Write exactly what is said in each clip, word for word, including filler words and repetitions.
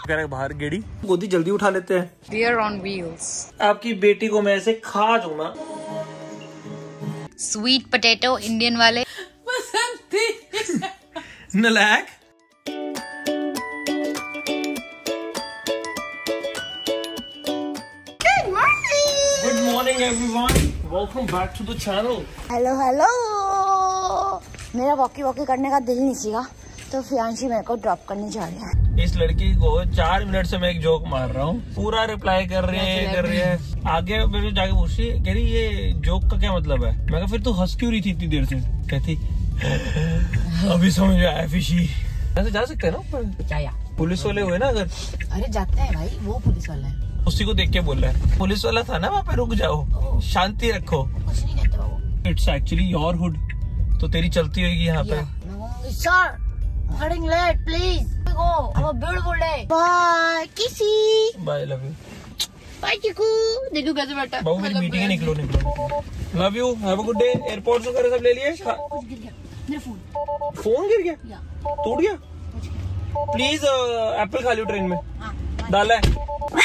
कह रहे बाहर गेड़ी गोदी जल्दी उठा लेते हैं। Deer on wheels. आपकी बेटी को मैं ऐसे खा दूं ना। Sweet potato इंडियन वाले पसंद थी। नलायक। Good morning. Good morning everyone. Welcome back to the channel. Hello hello. मेरा वॉकी वॉकी करने का दिल नहीं सीगा तो फियांशी मेरे को ड्रॉप करने जा रही है। इस लड़की को चार मिनट से मैं एक जोक मार रहा हूँ, पूरा रिप्लाई कर रही है कर रही है आगे मेरे जाके पूछ रही है, कह रही ये जोक का क्या मतलब है। मैं कहा फिर तू हंस क्यों रही थी इतनी देर से। कहती अभी समझ में आया फिशी। ऐसे जा सकते हैं ना ऊपर क्या या? पुलिस वाले हुए ना अगर। अरे जाते हैं भाई, वो पुलिस वाला है। उसी को देख के बोल रहा है पुलिस वाला था ना वहाँ पे, रुक जाओ शांति रखो। कुछ नहीं कहते बाबू। इट्स एक्चुअली योर हुड, तो तेरी चलती होगी यहाँ पे। Sir getting late, please. Go. Have a beautiful day. Bye किसी। Bye love you. Bye Chiku. देखो कैसे बैठा। बाबू मेरी मीटिंग है, निकलो निकलो। Love you, have a good day. Airport वगैरह सब ले लिए। कुछ गिर गया मेरा फोन। फोन गिर गया, या टूट गया। प्लीज एप्पल खा लियो ट्रेन में। डाला है।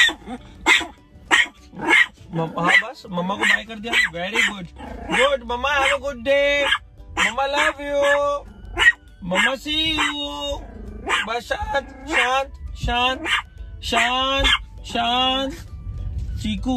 हाँ बस मम्मा को बाय कर दिया। Very good good mumma, have a good day mumma, love you mumma, see you. बस शांत शांत शांत शांत शांत। चीकू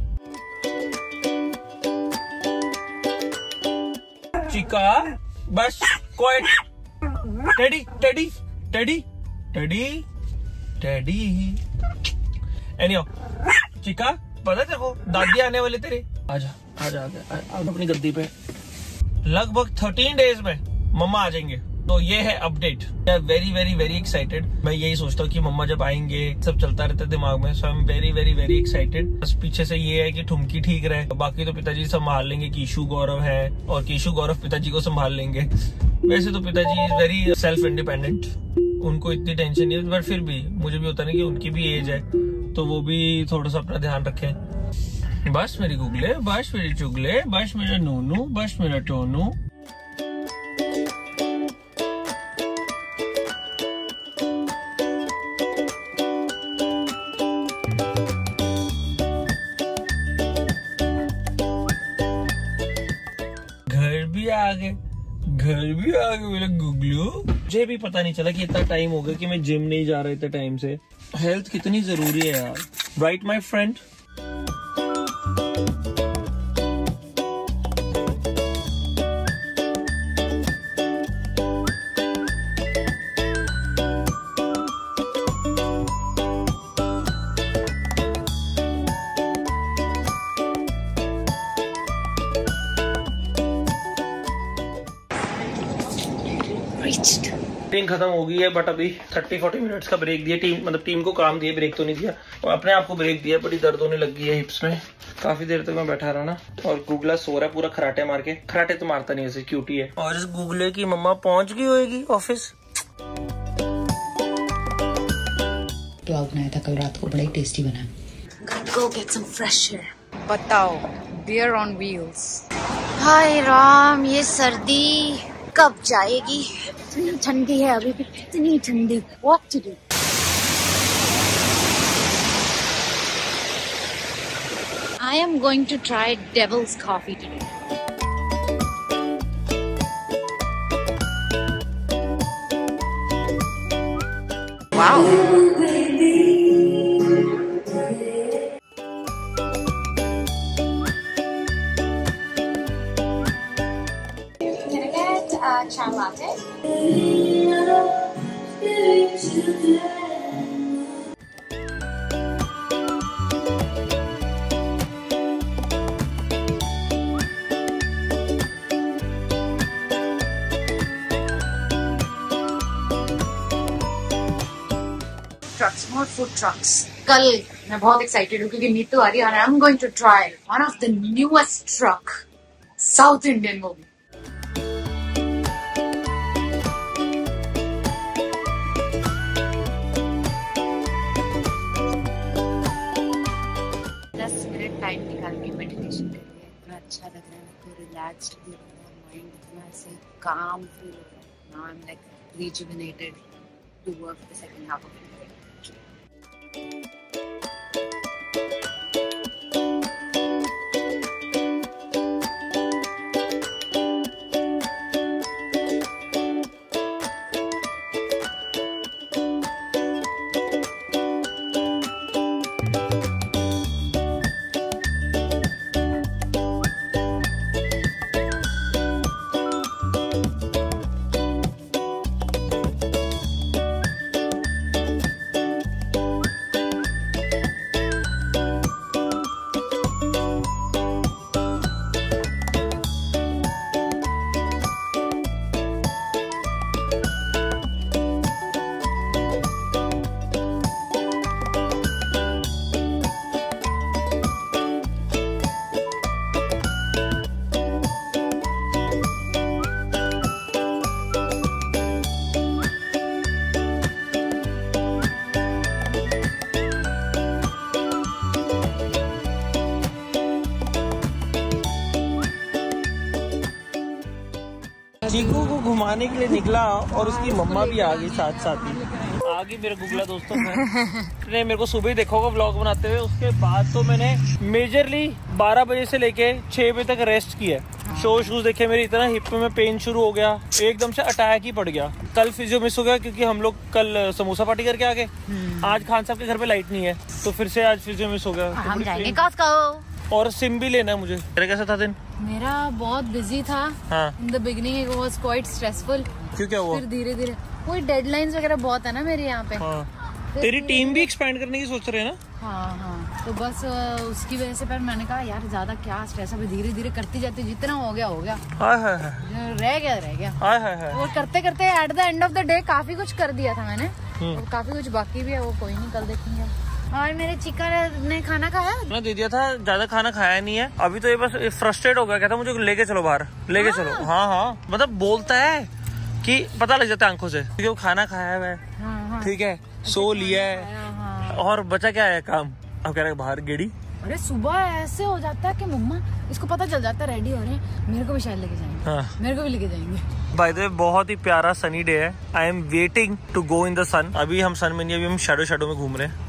चिका बस quiet. Teddy teddy teddy teddy teddy. एनीओ चिका पता तेरे को दादी आने वाले तेरे। आजा आजा आजा आजा अपनी गद्दी पे। लगभग थर्टीन डेज में मम्मा आ जाएंगे, तो ये है update. Very very very excited. मैं यही सोचता हूँ कि मम्मा जब आएंगे सब चलता रहता है दिमाग में। So I am very very very excited. बस पीछे से ये है कि ठुमकी ठीक रहे, बाकी तो पिताजी संभाल लेंगे। कीशु गौरव है और कीशु गौरव पिताजी को संभाल लेंगे। वैसे तो पिताजी इज वेरी सेल्फ इंडिपेंडेंट, उनको इतनी टेंशन नहीं है, बट फिर भी मुझे भी होता है कि उनकी भी एज है तो वो भी थोड़ा सा अपना ध्यान रखें। बस मेरी गुगले, बस मेरी चुगले, बस मेरा नूनू, बस मेरा टोनू। घर भी आ गए, घर भी आ गए मेरे गुगलू। मुझे भी पता नहीं चला कि इतना टाइम हो गया कि मैं जिम नहीं जा रहा इतने टाइम से। हेल्थ कितनी जरूरी है यार, राइट माय फ्रेंड। मीटिंग खत्म हो गई है, बट अभी थर्टी फोर्टी मिनट्स का ब्रेक दिया टीम, मतलब टीम को काम दिया, ब्रेक तो नहीं दिया। और अपने आप को ब्रेक दिया। बड़ी दर्द होने लगी है हिप्स में। काफी देर तक मैं बैठा रहा ना, और गुगला सो रहा है पूरा खराटे मार के। खराटे तो मारता नहीं ऐसे, क्यूटी है। और इस गुगले की मम्मा पहुंच गई होगी ऑफिस। पुलाव बनाया था कल रात को, बड़ा ही टेस्टी बना। Go get some fresh air. बताओ Deer on wheels. हाय राम, ये सर्दी कब जाएगी? इतनी ठंडी है अभी भी, इतनी ठंडी। What to do? I am going to try Devil's Coffee today. Wow. Chai latte. Trucks, more food trucks. कल मैं बहुत एक्साइटेड हूँ क्योंकि नीतू आ रही है और I'm going to try one of the newest truck, South Indian movie. Time निकाल के मेडिटेशन करिए, इतना अच्छा लग रहा है, तो रिलैक्स्ड फील हो रहा है, माइंड इतना ऐसे काम फील हो रहा है। Now I am like rejuvenated to work the second half of the day. Chiku को घुमाने के लिए निकला और उसकी मम्मा भी आ गई साथ साथ ही। आ गई मेरे गुगला दोस्तों ने मेरे को सुबह ही देखा होगा व्लॉग बनाते हुए। उसके बाद तो मैंने मेजरली बारह बजे से लेके छह बजे तक रेस्ट किया। शो शूज देखे मेरे, इतना हिप में पेन शुरू हो गया, एकदम से अटैक ही पड़ गया। कल फिजियो मिस हो गया क्योंकि हम लोग कल समोसा पार्टी करके आ गए। आज खान साहब के घर पे लाइट नहीं है तो फिर से आज फिजियो मिस हो गया। हम जाएंगे कॉस्को। और सिम भी लेना है मुझे। तेरा कैसा था दिन? मेरा बहुत बिजी था। हाँ। In the beginning it was quite stressful. क्यों, क्या हुआ? फिर धीरे धीरे कोई डेडलाइंस वगैरह बहुत है ना मेरे यहाँ पे। हाँ। तेरी टीम भी एक्सपेंड करने की सोच रहे हैं ना? हाँ हाँ, तो बस उसकी वजह से फिर मैंने कहा यार ज्यादा क्या स्ट्रेस, अभी धीरे धीरे करती जाती, जितना हो गया हो गया, हाय हाय हाय रह गया रह गया हाय हाय हाय। और करते करते at the end of the day काफी कुछ कर दिया था मैंने। और काफी कुछ बाकी भी है, वो कोई नहीं, कल देखेंगे। और मेरे चिका ने खाना खाया? मैंने दे दिया था, ज्यादा खाना खाया नहीं है अभी तो। ये बस फ्रस्ट्रेट हो गया, कहता मुझे लेके चलो बाहर, लेके चलो। हाँ हाँ, मतलब बोलता है कि पता लग जाता है आंखों से क्योंकि वो खाना खाया हुआ है, ठीक है, सो लिया है और बचा क्या है काम। अब कह रहे बाहर गेड़ी। अरे सुबह ऐसे हो जाता है कि मम्मा इसको पता चल जाता है रेडी हो रहे हैं, मेरे को भी शायद लेके जाएंगे। हाँ। मेरे को भी लेके जाएंगे। बाय द वे बहुत ही प्यारा सनी डे है। I am waiting to go in the sun. अभी हम सन में नहीं, अभी हम शैडो शैडो में घूम रहे हैं।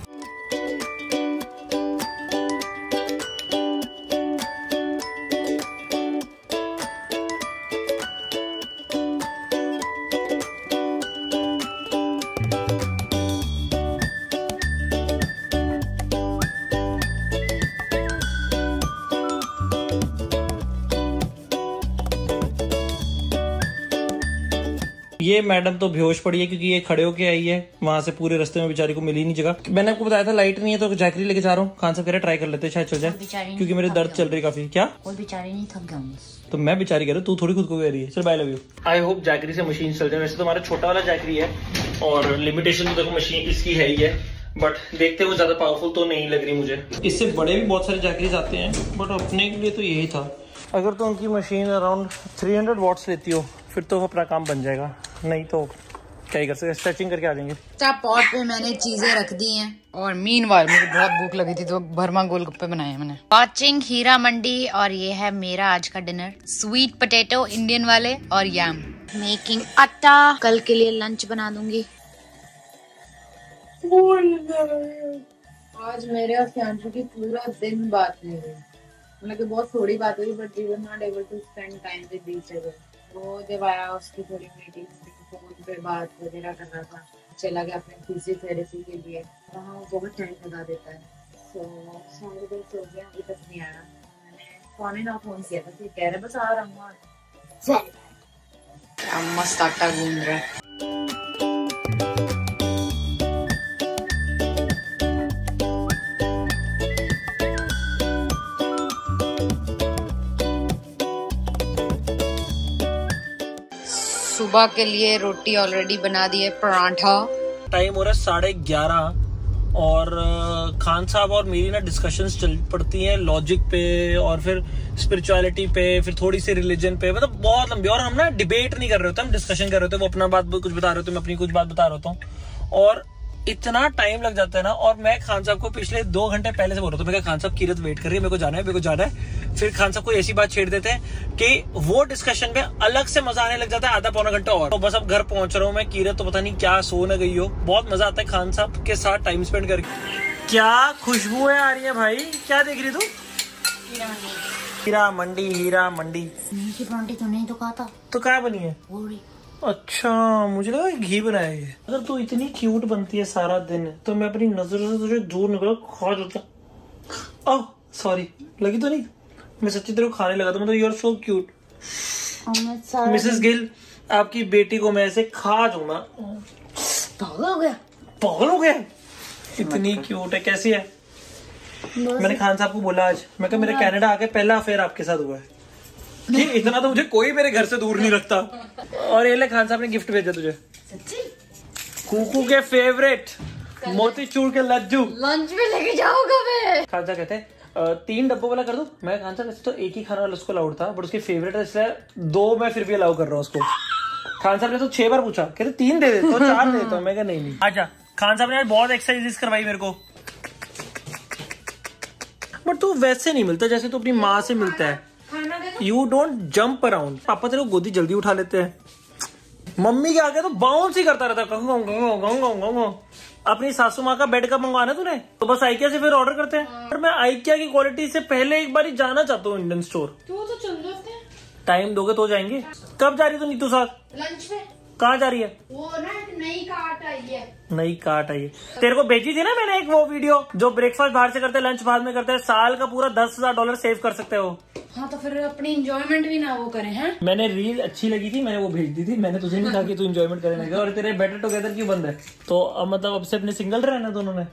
ये मैडम तो बेहोश पड़ी है क्योंकि ये खड़े होके आई है वहां से, पूरे रास्ते में बेचारी को मिली नहीं जगह। मैंने आपको बताया था लाइट नहीं है तो जैकरी लेके जा रहा हूँ। खान साहब कह रहे ट्राई कर लेते शायद चल जाए, क्योंकि मेरे दर्द चल रही काफी। क्या कोई बेचारी नहीं, थक गया। तो मैं बेचारी कह रहा हूँ, तू थोड़ी खुद को कह रही है। चल bye, love you. I hope Jackery से मशीन चल जाए। वैसे तो हमारा छोटा वाला जैकरी है और लिमिटेशन तो देखो मशीन इसकी है ही है, बट देखते हुए ज्यादा पावरफुल तो नहीं लग रही मुझे। इससे बड़े भी बहुत सारे जैकरीज आते हैं बट अपने के लिए तो यही था। अगर तो उनकी machine around three hundred watts लेती हो फिर तो अपना काम बन जाएगा, नहीं तो क्या ही कर सकते, स्ट्रेचिंग करके आ जाएंगे। पॉट पे मैंने चीजें रख दी हैं और मीनवाइल मुझे बहुत भूख लगी थी तो भरमा गोलगप्पे बनाए मैंने। वाचिंग हीरा मंडी और ये है मेरा आज का डिनर। स्वीट पोटैटो इंडियन वाले और यम। मेकिंग आटा, कल के लिए लंच बना दूंगी। आज मेरे और फ्यांशु की पूरा दिन बात नहीं हुई, मतलब कि बहुत थोड़ी बात हुई, but we were not able to spend time with each other. वो जब आया उसकी थोड़ी मीटिंग फोन पे बात वगैरह कर रहा था, चला गया अपने फिजियोथेरेपी के लिए, वहाँ वो बहुत टाइम लगा देता है। सो सारे दिन सो गया, अभी तक नहीं आया। मैंने फोन ना फोन किया था, कह रहे बस आ रहा हूँ। मस्त आटा घूम रहा है। सुबह के लिए रोटी ऑलरेडी बना दी है, पराठा। टाइम हो रहा है साढ़े ग्यारह और खान साहब और मेरी ना डिस्कशंस चल पड़ती हैं लॉजिक पे और फिर स्पिरिचुअलिटी पे, फिर थोड़ी सी रिलीजन पे, मतलब बहुत लंबी। और हम ना डिबेट नहीं कर रहे होते, हम डिस्कशन कर रहे होते। वो अपना बात कुछ बता रहे होते, मैं अपनी कुछ बात बता रहा हूँ और इतना टाइम लग जाता है ना। और मैं खान साहब को पिछले दो घंटे पहले से बोल रहा था, मैं कहा खान साहब कीरत वेट कर रही है, मेरे को जाना है मेरे को जाना है। फिर खान साहब को ऐसी बात छेड़ देते हैं कि वो डिस्कशन में अलग से मजा आने लग जाता है आधा पौना घंटा और। तो बस अब घर पहुंच रहा हूँ मैं, कीरत तो पता नहीं क्या सो न गई हो। बहुत मजा आता है खान साहब के साथ टाइम स्पेंड करके। क्या खुशबू है आ रही है भाई, क्या देख रही तू? हीरा मंडी, हीरा मंडी की परांठी तो नहीं तो कहा था, तो क्या बनी है? अच्छा, मुझे लगा घी बनाया है। अगर तू इतनी क्यूट बनती है सारा दिन तो मैं अपनी नजरों से तुझे दूर निकल खा जाता। ओह सॉरी, लगी तो नहीं? मैं सच्ची तेरे को खाने लगा था, मतलब you are so cute. Mrs Gill, आपकी बेटी को मैं ऐसे खा दूंगा। पागल हो गया, पागल हो गया, इतनी क्यूट है। कैसी है? मैंने खान साहब को बोला आज, मैं कहा मेरा कनाडा आके पहला अफेयर आपके साथ हुआ है कि इतना तो मुझे कोई मेरे घर से दूर नहीं रखता। और ये ले खान साहब ने गिफ्ट भेजा तुझे, सच्ची? कुकू के फेवरेट मोतीचूर के लड्डू। लंच में लेके जाऊंगा मैं। खान साहब कहते हैं तीन डब्बों वाला कर दूं। मैं खान साहब वैसे तो एक ही खाना वाला उसको अलाउड था, बट उसकी फेवरेट है इसलिए दो मैं फिर भी अलाउ कर रहा हूँ उसको। खान साहब ने तो छह बार पूछा, कहते तीन दे देता हूँ, चार दे देता हूँ। मैं कहा नहीं नहीं। अच्छा, खान साहब ने बहुत एक्सरसाइजेस करवाई मेरे को, बट तू वैसे नहीं मिलता जैसे तू अपनी माँ से मिलता है। खाना दे दो। You don't jump around. Papa तेरे को गोदी जल्दी उठा लेते हैं, मम्मी के आगे तो बाउंस ही करता रहता। गंगो गंगो गंगो गंगो। अपनी सासू माँ का बेड का मंगवाना तूने, तो बस आइकिया से फिर ऑर्डर करते हैं। पर मैं आइकिया की क्वालिटी से पहले एक बार ही जाना चाहता हूँ इंडियन स्टोर। तो तो चल जाते हैं, टाइम दोगे तो जाएंगे। कब जा रही है तू नीतू साथ? लंच में। कहाँ जा रही है? वो ना एक नई कार्ट आई है। नई कार्ट आई है। तेरे को भेजी थी ना मैंने एक वो वीडियो, जो ब्रेकफास्ट बाहर से करते हैं, लंच बाद में करते हैं, साल का पूरा दस हजार डॉलर सेव कर सकते हो। हाँ तो फिर अपनी एंजॉयमेंट भी ना वो करें हैं। मैंने रील अच्छी लगी थी, मैंने वो भेज दी थी। मैंने तुझे नहीं कहा कि तू एंजॉयमेंट करने लगा। और तेरे बेटर टुगेदर क्यों बंद है? तो अब मतलब अब से अपने सिंगल रहना दोनों ने।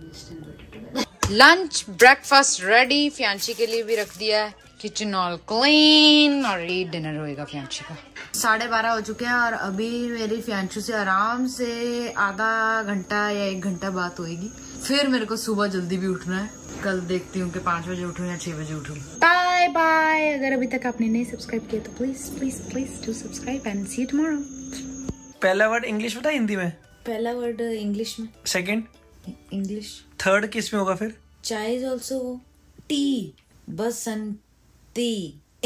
लंच ब्रेकफास्ट रेडी, फ्यांची के लिए भी रख दिया है, किचन ऑल क्लीन, और ये डिनर होएगा फ्यांची का। साढ़े बारह हो चुके हैं और अभी मेरी फ्यांचू से आराम से आधा घंटा या एक घंटा बात होएगी। फिर मेरे को सुबह जल्दी भी उठना है। कल देखती हूँ कि पाँच बजे उठूँ या छह बजे उठूँ। Bye bye. अगर अभी तक आपने नहीं सब्सक्राइब किया तो please please please do subscribe and see you tomorrow. पहला वर्ड इंग्लिश बता, हिंदी में। पहला वर्ड इंग्लिश में। Second English. थर्ड किस में होगा फिर? चाय इज ऑल्सो टी। बसंती।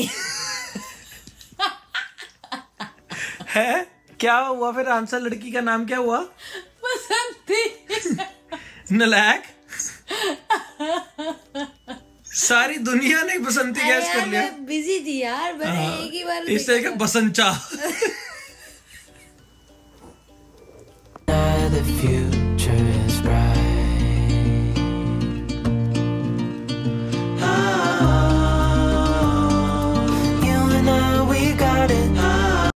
है क्या हुआ फिर? आंसर लड़की का नाम क्या हुआ? बसंती। नलायक। सारी दुनिया ने बसंती गैस कर लिया। बिजी थी यार, मैंने एक ही बार इससे क्या बसंचा।